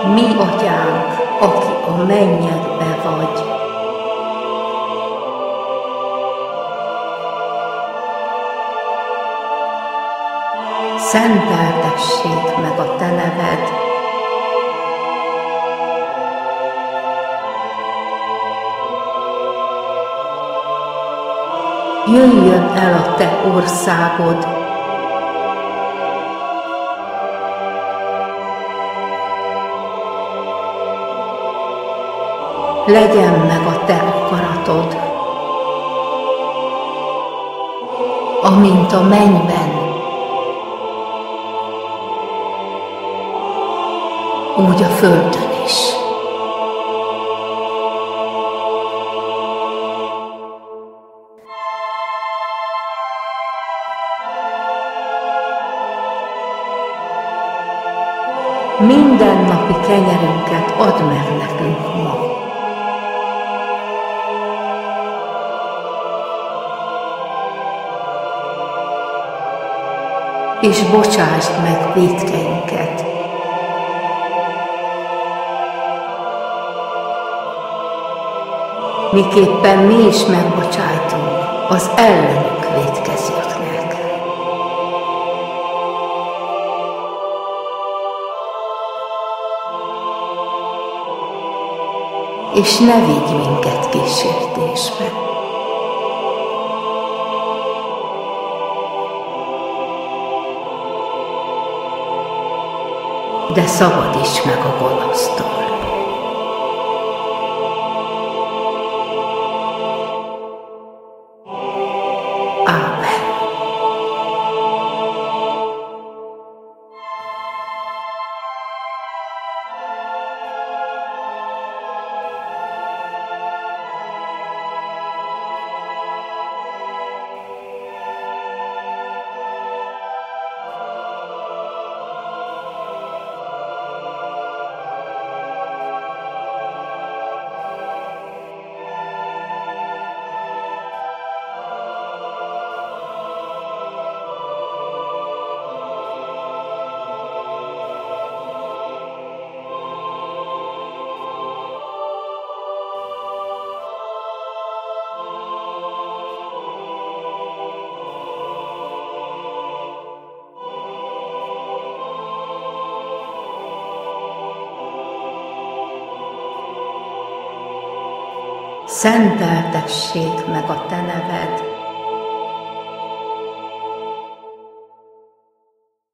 Mi Atyánk, aki a mennyekbe vagy. Szenteltessék meg a te neved. Jöjjön el a te országod. Legyen meg a te akaratod, amint a mennyben, úgy a földön is. Mindennapi kenyerünket add meg nekünk ma. És bocsásd meg vétkeinket, miképpen mi is megbocsájtunk az ellenünk vétkezőknek. És ne vigy minket kísértésbe, de szabadíts meg a gonosztól. Ámen. Szenteltessék meg a te neved.